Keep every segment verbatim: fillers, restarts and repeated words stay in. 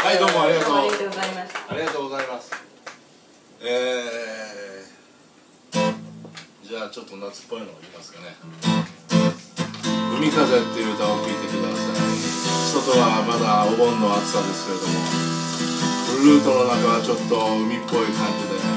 はい、どうもありがとう。 ありがとうございました。 ありがとうございます。えー、じゃあちょっと夏っぽいのを言いますかね。海風っていう歌を聴いてください。外はまだお盆の暑さですけれども、ブルートの中はちょっと海っぽい感じでね。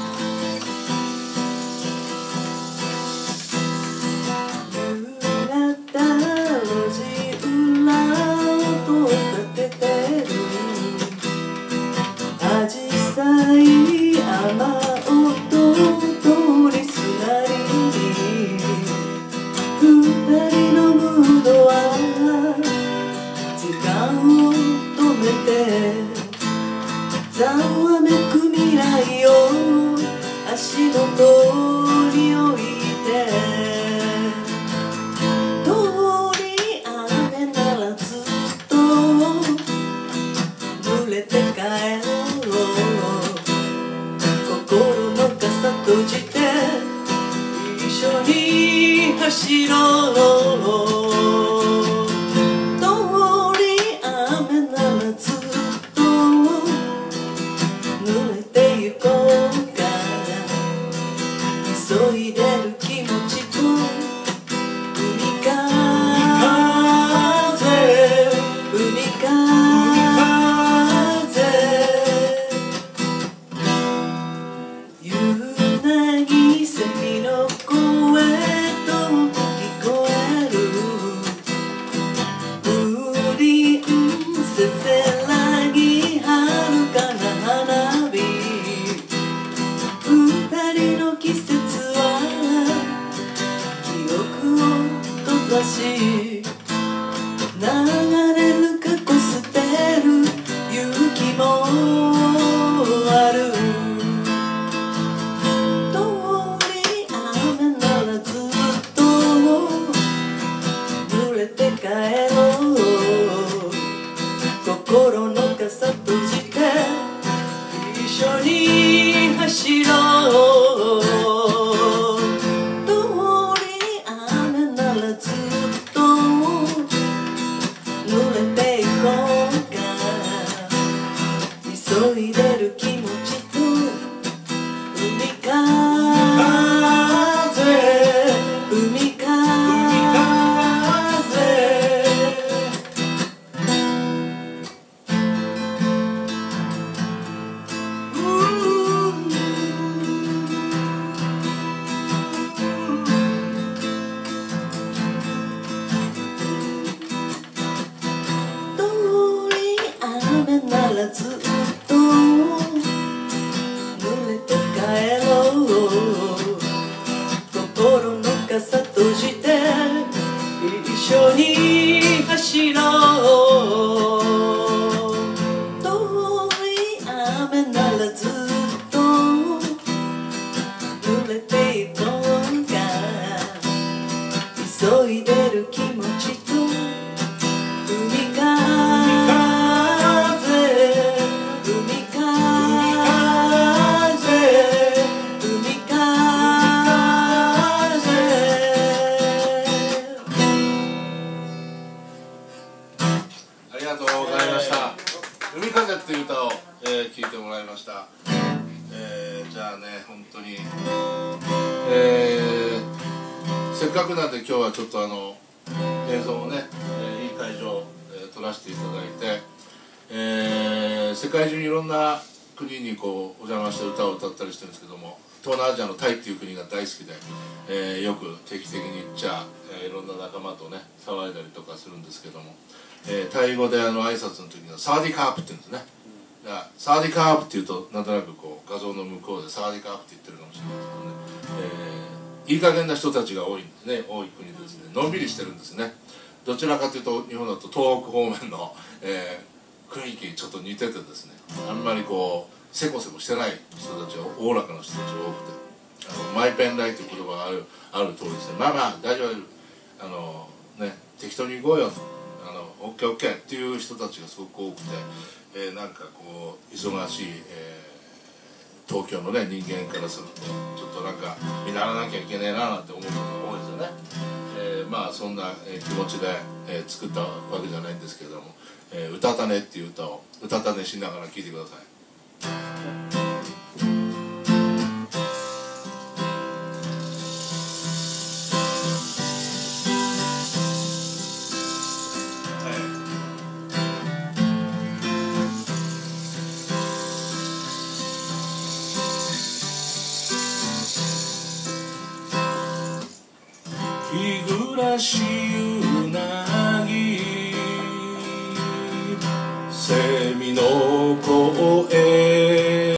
ざわめく未来を足元に置いて、通り雨ならずっと濡れて帰ろう。心の傘閉じて一緒に走ろう。急いでる気持ちと海風海風夕凪セミの声と聞こえるプリンセスらぎ遥かな花火二人の季節し流れる過去捨てる勇気もある。通り雨ならずっと濡れて帰ろう。心の傘閉じて一緒に走ろう。急いでる気持ちと海風海風通り雨ならずっと心の傘閉じて一緒に走ろう。通り雨ならずっと濡れていこうか。急いでる気持ちと海風海風っていう歌を、えー、聴いてもらいました。えー、じゃあね、本当に、えー、せっかくなんで今日はちょっとあの映像をね、えー、いい会場、えー、撮らせていただいて、えー、世界中にいろんな国にこうお邪魔して歌を歌ったりしてるんですけども、東南アジアのタイっていう国が大好きで、えー、よく定期的に行っちゃ、えー、いろんな仲間とね騒いだりとかするんですけども、えー、タイ語であの挨拶の時にはサワディカープって言うんですね。だからサワディカープって言うとなんとなくこう画像の向こうでサワディカープって言ってるかもしれないですけどね、えー、いい加減な人たちが多いんですね。多い国ですね。のんびりしてるんですね。どちらかというと日本だと東北方面の、えー、雰囲気にちょっと似ててですね、あんまりこうせこせこしてない人たちがおおらかな人たちが多くて、あのマイペンライという言葉があるある通りですね。まあまあ大丈夫、あのね適当に行こうよ、あのオッケーオッケーっていう人たちがすごく多くて、えー、なんかこう忙しい、えー、東京のね人間からするとちょっとなんか見習わなきゃいけねえななんて思うことが多いですよね。えーえー、まあそんな気持ちで、えー、作ったわけじゃないんですけれども「えー、うたたね」っていう歌をうたたねしながら聴いてください。日暮らしうなぎ蝉の声